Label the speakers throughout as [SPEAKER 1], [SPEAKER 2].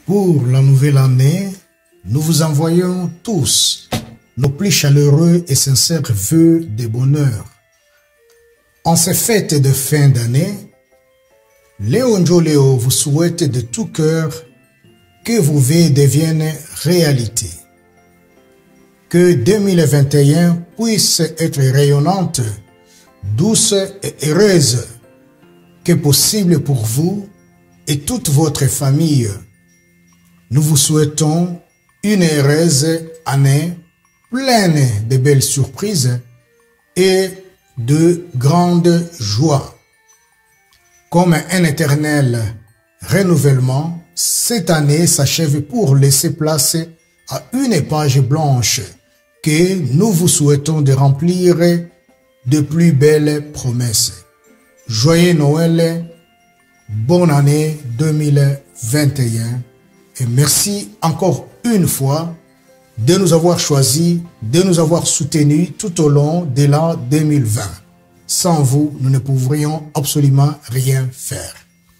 [SPEAKER 1] Pour la nouvelle année, nous vous envoyons tous nos plus chaleureux et sincères vœux de bonheur. En ces fêtes de fin d'année, Léo Njoleo vous souhaite de tout cœur que vos vœux deviennent réalité. Que 2021 puisse être rayonnante, douce et heureuse que possible pour vous et toute votre famille. Nous vous souhaitons une heureuse année pleine de belles surprises et de grandes joies. Comme un éternel renouvellement, cette année s'achève pour laisser place à une page blanche que nous vous souhaitons de remplir de plus belles promesses. Joyeux Noël, bonne année 2021 et merci encore une fois de nous avoir choisis, de nous avoir soutenus tout au long de l'an 2020. Sans vous, nous ne pourrions absolument rien faire.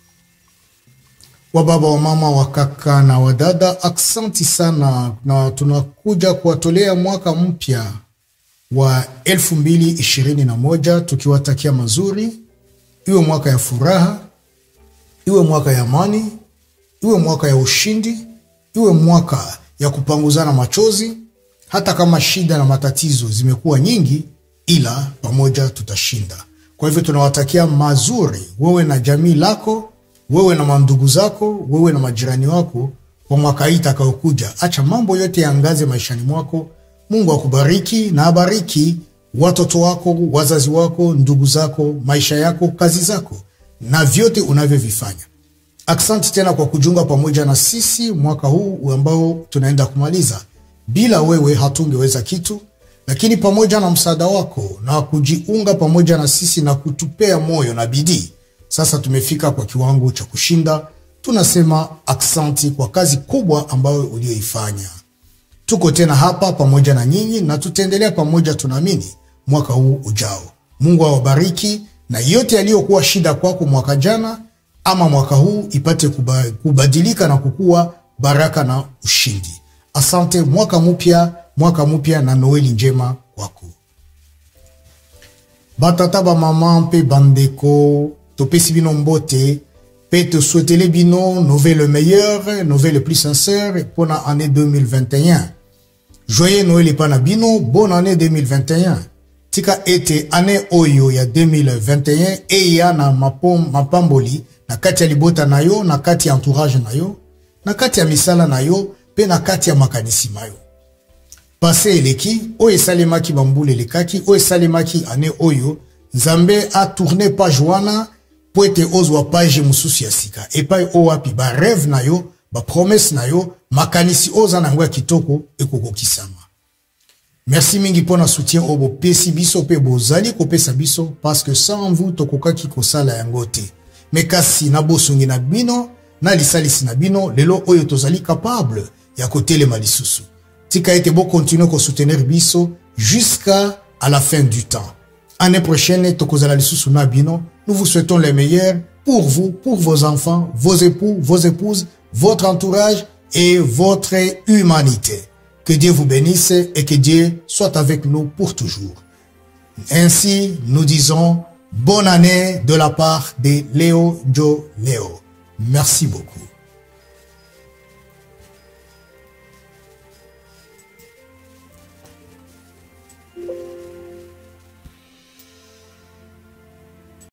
[SPEAKER 1] Wababa wa mama wa kaka na wadada, aksanti sana na tunakuja kuwatolea mwaka mpya wa 2021 tukiwatakia mazuri, iwe mwaka ya furaha, iwe mwaka ya amani, iwe mwaka ya ushindi, iwe mwaka ya kupanguzana machozi. Hata kama shida na matatizo zimekuwa nyingi, ila pamoja tutashinda. Kwa hivyo tunawatakia mazuri wewe na jamii lako, wewe na mandugu zako, wewe na majirani wako kwa mwaka hii utakaokuja. Acha mambo yote yaangaze maishani mwako. Mungu akubariki na abariki watoto wako, wazazi wako, ndugu zako, maisha yako, kazi zako na vyote unavyovifanya. Asante tena kwa kujiunga pamoja na sisi mwaka huu ambao tunaenda kumaliza. Bila wewe hatungeweza kitu, lakini pamoja na msaada wako na kujiunga pamoja na sisi na kutupea moyo na bidii, sasa tumefika kwa kiwango cha kushinda. Tunasema asante kwa kazi kubwa ambayo ulioifanya. Tuko tena hapa pamoja na nyinyi na tutaendelea pamoja, tunaamini mwaka huu ujao. Mungu awabariki na yote yaliyokuwa shida kwako mwaka jana ama mwaka huu ipate kubadilika na kukua baraka na ushindi. Asante, mwaka mpya na Noeli njema kwako. Batata ba mama mpe bandeko, topesi bino mbote, pe te souhaitele bino nouvelle meilleure, nouvelle plus sincère pour l'année 2021. Joyeux Noël pana bino, bonne année 2021. Tika ete année oyo ya 2021 e ya na mapamboli na kati ya libota na yo, na kati ya entourage na yo, na kati ya misala na yo, pe na kati ya makanisi mayo. Pase eleki, oye salemaki bambule lekaki, oye salemaki ane oyo, Nzambe a tourné page wana, po ete ozwa page mususu ya sika. Epai owapi ba rêve na yo, ba promesse na yo, makanisi oza na ngwa kitoko, ekoko kisama. Merci mingi pona soutien obo pesi biso pe bozali ko pesa biso, parce que sans vous tokoka ki kosala yangote. Mekasi na bosungi na bino, na lisalisi na bino, lelo oyo tozali capable ya kotele malisusu. Tika ete bo continuer ko soutenir biso jusqu'à la fin du temps. Année prochaine, tokozala lisusu na bino, nous vous souhaitons les meilleurs pour vous, pour vos enfants, vos époux, vos épouses, votre entourage et votre humanité. Que Dieu vous bénisse et que Dieu soit avec nous pour toujours. Ainsi, nous disons bonne année de la part de Léo Njoleo. Merci beaucoup.